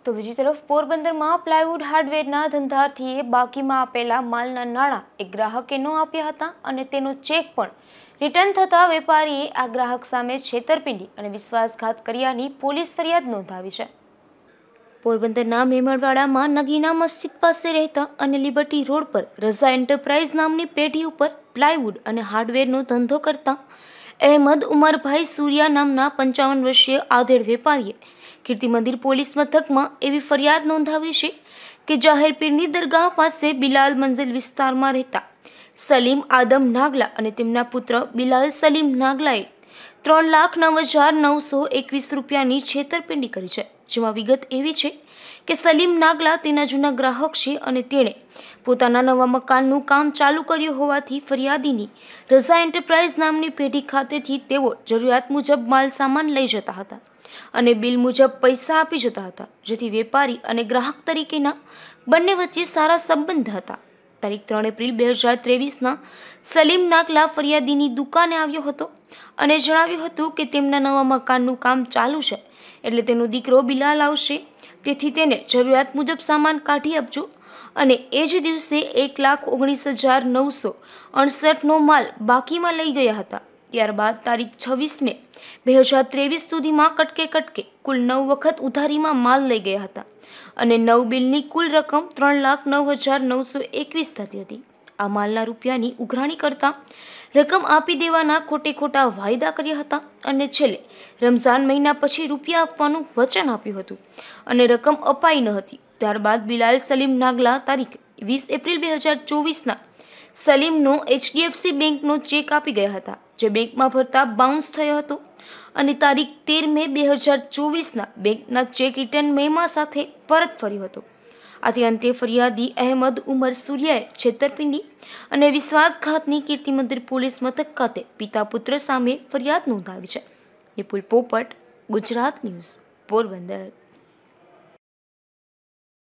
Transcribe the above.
તો બીજી તરફ પોરબંદરમાં પ્લાયવુડ હાર્ડવેરના ધંધાર્થીએ બાકીમાં આપેલા માલના નાણાં એક ગ્રાહકે ન આપ્યા હતા અને તેનો ચેક પણ રિટર્ન થતા વેપારીએ આ ગ્રાહક સામે છેતરપિંડી અને વિશ્વાસઘાત કર્યાની પોલીસ ફરિયાદ નોંધાવી છે। પોરબંદરના મેમણવાડામાં નગીના મસ્જિદ પાસે રહેતા અને લિબર્ટી રોડ પર રઝા એન્ટરપ્રાઇઝ નામની પેઢી ઉપર પ્લાયવુડ અને હાર્ડવેરનો ધંધો કરતા અહેમદ ઉમરભાઈ સૂર્યા નામના 55 વર્ષીય આધેડ વેપારીએ કીર્તિ મંદિર પોલીસ મથકમાં એવી ફરિયાદ નોંધાવી છે કે જાહેર પીરની દરગાહ પાસે બિલાલ મંઝિલ વિસ્તારમાં રહેતા સલીમ આદમ નાગલા અને તેમના પુત્ર બિલાલ સલીમ નાગલાએ 3,09,921 રૂપિયાની છેતરપિંડી કરી છે। જેમાં વિગત એવી છે કે સલીમ નાગલા તેના જૂના ગ્રાહક છે અને તેણે પોતાના નવા મકાનનું કામ ચાલુ કર્યું હોવાથી ફરિયાદીની રઝા એન્ટરપ્રાઇઝ નામની પેઢી ખાતેથી તેઓ જરૂરિયાત મુજબ માલ સામાન લઈ જતા હતા અને બિલ મુજબ પૈસા આપી જતા હતા, જેથી વેપારી અને ગ્રાહક તરીકેના બંને વચ્ચે સારા સંબંધ હતા। તારીખ 3 એપ્રિલ 2023ના સલીમ નાગલા ફરિયાદીની દુકાને આવ્યો હતો અને જણાવ્યું હતું કે તેમના નવા મકાનનું કામ ચાલુ છે, એટલે તેનો દીકરો બિલાલ આવશે, તેથી તેને જરૂરિયાત મુજબ સામાન કાઢી આપજો અને એ જ દિવસે 1,19,968નો માલ બાકીમાં લઈ ગયા હતા। ત્યારબાદ તારીખ 26 મે 2023 સુધીમાં કટકે કટકે કુલ 9 વખત ઉધારીમાં માલ લઈ ગયા હતા અને 9 બિલની કુલ રકમ 3,09,921 થતી હતી। આ માલના રૂપિયાની ઉઘરાણી કરતા રકમ આપી દેવાના ખોટા વાયદા કર્યા હતા અને છેલ્લે રમઝાન મહિના પછી રૂપિયા આપવાનું વચન આપ્યું હતું અને રકમ અપાઈ ન હતી। ત્યારબાદ બિલાલ સલીમ નાગલા તારીખ 20 એપ્રિલ 2024ના સલીમનો HDFC બેંકનો ચેક આપી ગયા હતા, જે બેંકમાં ભરતા બાઉન્સ થયો હતો અને તારીખ 13 મે 2024ના બેંકના ચેક રિટર્ન મેમા સાથે પરત ફર્યો હતો। આથી અંતે ફરિયાદી અહેમદ ઉમર સૂર્યાએ છેતરપિંડી અને વિશ્વાસઘાતની કીર્તિ મંદિર પોલીસ મથક ખાતે પિતા પુત્ર સામે ફરિયાદ નોંધાવી છે। નિપુલ પોપટ, ગુજરાત ન્યૂઝ, પોરબંદર।